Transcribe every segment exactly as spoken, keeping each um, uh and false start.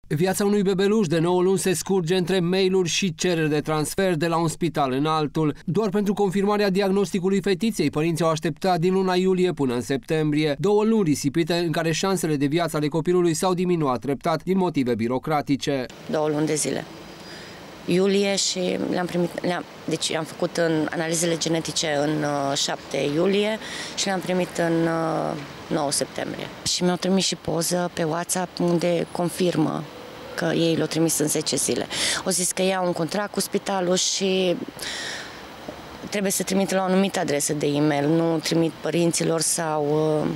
Viața unui bebeluș de nouă luni se scurge între mail-uri și cereri de transfer de la un spital în altul. Doar pentru confirmarea diagnosticului fetiței, părinții au așteptat din luna iulie până în septembrie. Două luni risipite în care șansele de viață ale copilului s-au diminuat treptat din motive birocratice. Două luni de zile. Iulie și le-am primit, le-am, deci am făcut în analizele genetice în uh, șapte iulie și le-am primit în uh, nouă septembrie. Și mi-au trimis și poză pe WhatsApp unde confirmă că ei l-au trimis în zece zile. Au zis că iau un contract cu spitalul și trebuie să trimită la o anumită adresă de e-mail, nu trimit părinților sau uh,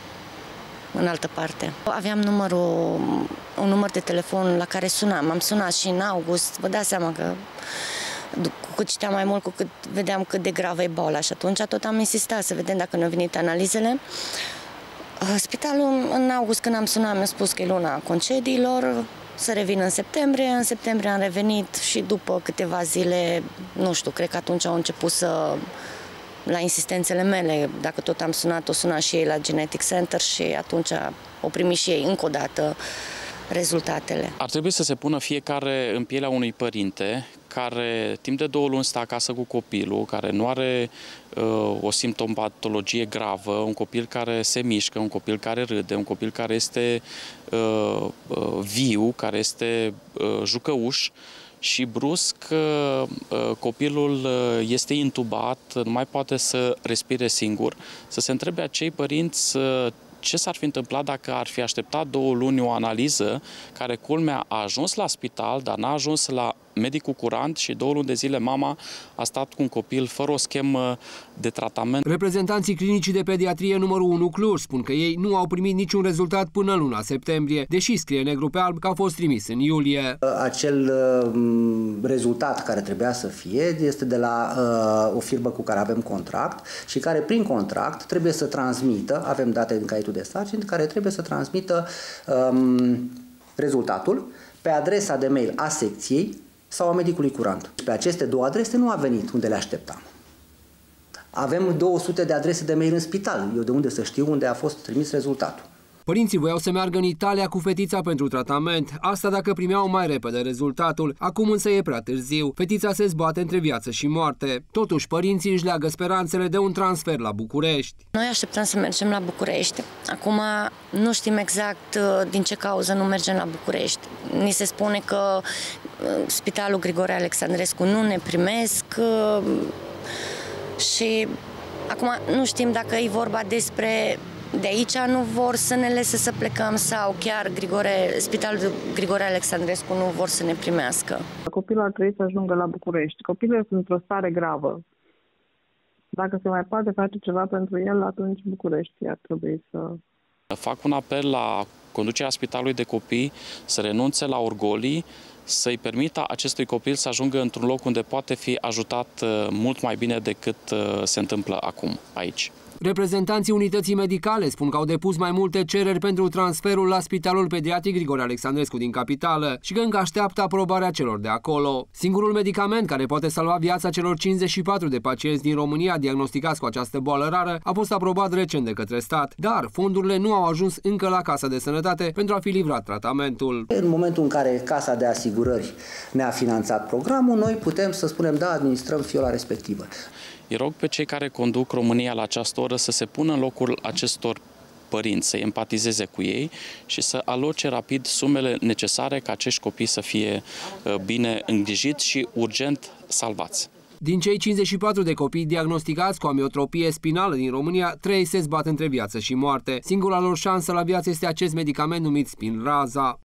în altă parte. Aveam numărul, un număr de telefon la care sunam. Am sunat și în august. Vă dați seama că cu cât citeam mai mult, cu cât vedeam cât de gravă e boala. Și atunci tot am insistat să vedem dacă ne-au venit analizele. Spitalul, în august, când am sunat, mi-a spus că e luna concediilor, să revin în septembrie. În septembrie am revenit și după câteva zile, nu știu, cred că atunci au început să... la insistențele mele, dacă tot am sunat, o suna și ei la Genetic Center și atunci au primit și ei încă o dată rezultatele. Ar trebui să se pună fiecare în pielea unui părinte care timp de două luni stă acasă cu copilul, care nu are uh, o simptomatologie gravă, un copil care se mișcă, un copil care râde, un copil care este uh, uh, viu, care este uh, jucăuș, și brusc copilul este intubat, nu mai poate să respire singur, să se întrebe acei părinți ce s-ar fi întâmplat dacă ar fi așteptat două luni o analiză care, culmea, a ajuns la spital, dar n-a ajuns la medicul curant și două luni de zile mama a stat cu un copil fără o schemă de tratament. Reprezentanții clinicii de pediatrie numărul unu Cluj spun că ei nu au primit niciun rezultat până luna septembrie, deși scrie negru pe alb că a fost trimis în iulie. Acel uh, rezultat care trebuia să fie este de la uh, o firmă cu care avem contract și care prin contract trebuie să transmită, avem date din caietul de sarcini, care trebuie să transmită um, rezultatul pe adresa de mail a secției sau a medicului curant. Pe aceste două adrese nu a venit unde le așteptam. Avem două sute de adrese de mail în spital. Eu de unde să știu unde a fost trimis rezultatul? Părinții voiau să meargă în Italia cu fetița pentru tratament, asta dacă primeau mai repede rezultatul. Acum însă e prea târziu. Fetița se zbate între viață și moarte. Totuși, părinții își leagă speranțele de un transfer la București. Noi așteptăm să mergem la București. Acum nu știm exact din ce cauză nu mergem la București. Ni se spune că Spitalul Grigore Alexandrescu nu ne primesc și acum nu știm dacă e vorba despre de aici nu vor să ne lase să plecăm sau chiar Grigore, Spitalul Grigore Alexandrescu nu vor să ne primească. Copilul ar trebui să ajungă la București. Copilul este într-o stare gravă. Dacă se mai poate face ceva pentru el, atunci București ar trebui să... Fac un apel la conducerea Spitalului de Copii să renunțe la orgolii, să-i permită acestui copil să ajungă într-un loc unde poate fi ajutat mult mai bine decât se întâmplă acum, aici. Reprezentanții unității medicale spun că au depus mai multe cereri pentru transferul la Spitalul Pediatric Grigore Alexandrescu din capitală și că încă așteaptă aprobarea celor de acolo. Singurul medicament care poate salva viața celor cincizeci și patru de pacienți din România diagnosticați cu această boală rară a fost aprobat recent de către stat, dar fondurile nu au ajuns încă la Casa de Sănătate pentru a fi livrat tratamentul. În momentul în care Casa de Asigurări ne-a finanțat programul, noi putem să spunem da, administrăm fiola respectivă. Îi rog pe cei care conduc România la această oră să se pună în locul acestor părinți, să empatizeze cu ei și să aloce rapid sumele necesare ca acești copii să fie bine îngrijiți și urgent salvați. Din cei cincizeci și patru de copii diagnosticați cu amiotropie spinală din România, trei se zbat între viață și moarte. Singura lor șansă la viață este acest medicament numit Spinraza.